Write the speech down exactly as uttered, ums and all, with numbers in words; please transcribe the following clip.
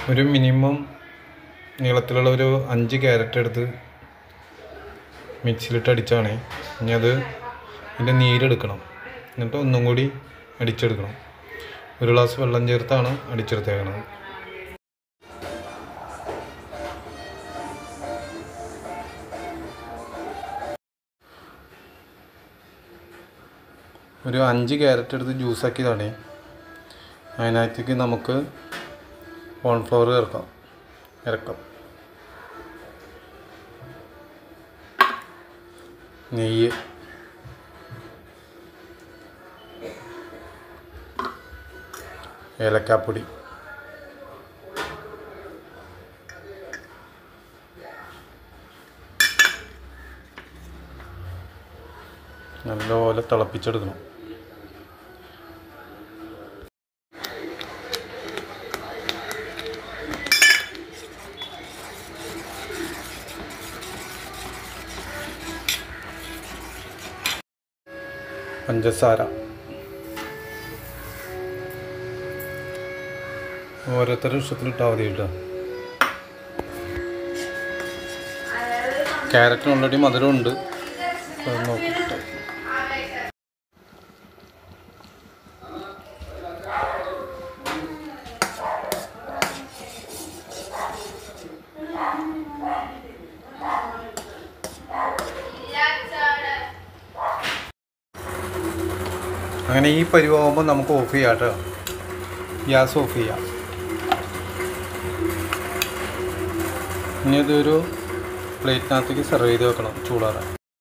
ഒരു മിനിമം നീളത്തിലുള്ള ഒരു അഞ്ച് ക്യാരറ്റ് എടുത്ത് മിക്സിയിലിട്ട് അടിച്ചാണ്. ഇനി അത് ഇതിൻ്റെ നീരെടുക്കണം, എന്നിട്ട് ഒന്നും കൂടി അടിച്ചെടുക്കണം. ഒരു ഗ്ലാസ് വെള്ളം ചേർത്താണ് അടിച്ചെടുത്തേക്കുന്നത്. ഒരു അഞ്ച് ക്യാരറ്റ് എടുത്ത് ജ്യൂസാക്കിയതാണ്. അതിനകത്തേക്ക് നമുക്ക് കോൺഫ്ലവർ ചേർക്കാം, ഇറക്കാം. നെയ്യ്, ഏലക്കാപ്പൊടി, നല്ലപോലെ തിളപ്പിച്ചെടുക്കണം. പഞ്ചസാര ഓരോരുത്തരുടെ ഇഷ്ടത്തിലിട്ടാൽ മതി കേട്ടോ. ക്യാരറ്റിന് ഓൾറെഡി മധുരമുണ്ട്, നോക്കിയിട്ട് അങ്ങനെ ഈ പരിവാകുമ്പോൾ നമുക്ക് ഓഫ് ചെയ്യാം കേട്ടോ. ഗ്യാസ് ഓഫ് ചെയ്യാം. ഇനി ഇതൊരു പ്ലേറ്റിനകത്തേക്ക് സെർവ് ചെയ്ത് വെക്കണം ചൂടാറാൻ.